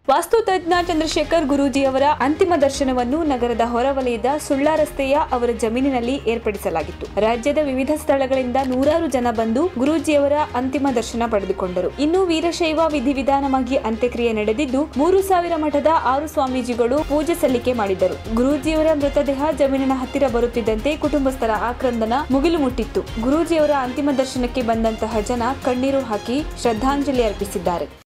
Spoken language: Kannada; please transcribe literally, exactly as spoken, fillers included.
ವಾಸ್ತು ತಜ್ಞ ಚಂದ್ರಶೇಖರ್ ಗುರೂಜಿಯವರ ಅಂತಿಮ ದರ್ಶನವನ್ನು ನಗರದ ಹೊರವಲಯದ ಸುಳ್ಳ ರಸ್ತೆಯ ಅವರ ಜಮೀನಿನಲ್ಲಿ ಏರ್ಪಡಿಸಲಾಗಿತ್ತು. ರಾಜ್ಯದ ವಿವಿಧ ಸ್ಥಳಗಳಿಂದ ನೂರಾರು ಜನ ಬಂದು ಗುರೂಜಿಯವರ ಅಂತಿಮ ದರ್ಶನ ಪಡೆದುಕೊಂಡರು. ಇನ್ನು ವೀರಶೈವ ವಿಧಿವಿಧಾನವಾಗಿ ಅಂತ್ಯಕ್ರಿಯೆ ನಡೆದಿದ್ದು ಮೂರು ಸಾವಿರ ಮಠದ ಆರು ಸ್ವಾಮೀಜಿಗಳು ಪೂಜೆ ಸಲ್ಲಿಕೆ ಮಾಡಿದರು. ಗುರೂಜಿಯವರ ಮೃತದೇಹ ಜಮೀನಿನ ಹತ್ತಿರ ಬರುತ್ತಿದ್ದಂತೆ ಕುಟುಂಬಸ್ಥರ ಆಕ್ರಂದನ ಮುಗಿಲು ಮುಟ್ಟಿತ್ತು. ಗುರೂಜಿಯವರ ಅಂತಿಮ ದರ್ಶನಕ್ಕೆ ಬಂದಂತಹ ಜನ ಕಣ್ಣೀರು ಹಾಕಿ ಶ್ರದ್ಧಾಂಜಲಿ ಅರ್ಪಿಸಿದ್ದಾರೆ.